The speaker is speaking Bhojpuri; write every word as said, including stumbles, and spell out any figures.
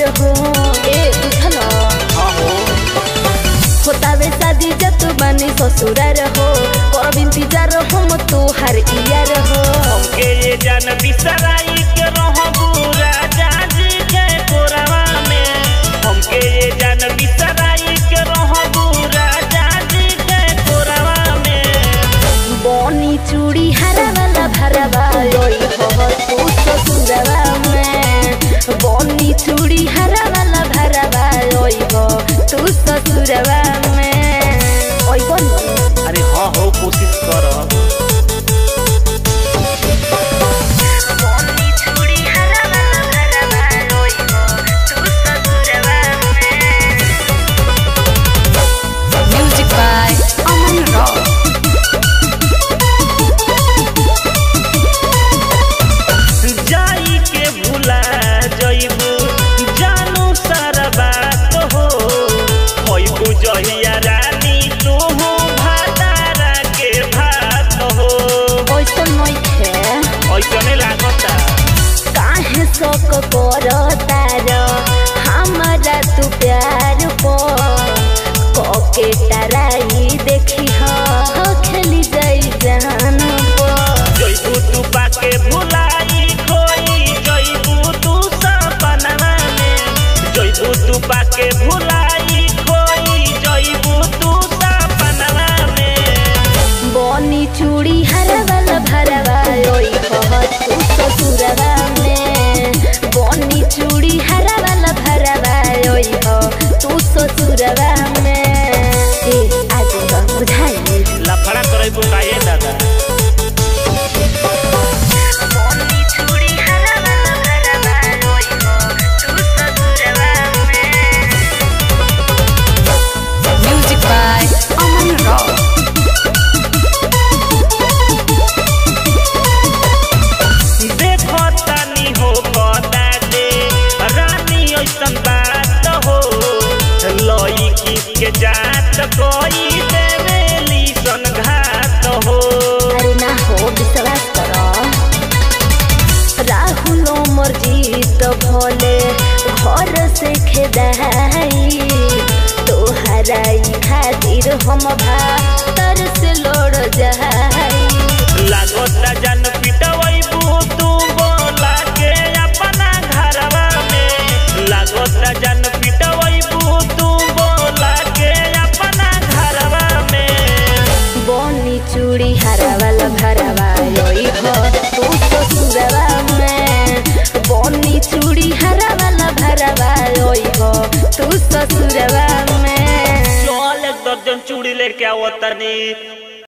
दुआर हो ए बुझलो हाँ हो होतावे शादी जत बनी ससुरार हो करब इंतजार हम तोहार इयार हो हमके ये जान बिसराई के रहबू राजा जी के कोरवा में हमके ये जान बिसराई के रहबू राजा जी के कोरवा में बनी चूड़ी हरा वाला भरवा ओई हो तू ससुरवा में बनी चूड़ी हरा वाला भरवा ओई हो तू ससुरवा में ओई बनी अरे हाँ हो कोशिश कर जहिया रानी तू भातारा के भात हो ओइसन नइखे ओइसने लागता काहे शौक करता र हमरा तू प्यार पो कोके टराई देखी ह खेली जाई जान पो जइबू तू पाके भुलाई खोई जइबू तू सपना में जइबू तू पाके भुलाई खोई जइबू तू सपना में बनी चूड़ी हरा वाला भरवा ओई हो तू ससुरवा में बनी चूड़ी हरा वाला भरवा ओई हो तू ससुरवा में ए आज बुझाई लफड़ा करइबू काहे दादा के जात कोई देवेली सन घात हो अरे ना हो विश्वास करो राहुल मर्जी तो भोले घर से खेदाई तोहराई खातिर हम भातर से लड़ जाई लागोता जन पिटवैबू तू बोला के अपना घरवा में लागोता जन पिटवैबू तू बोला के अपना घरवा में बनी चूड़ी हरा वाला भरवा ओई हो तू ससुरवा में बनी चूड़ी हरा वाला भरवा ओई हो तू ससुरवा में चल एक दर्जन चूड़ी लेके आओ तनी।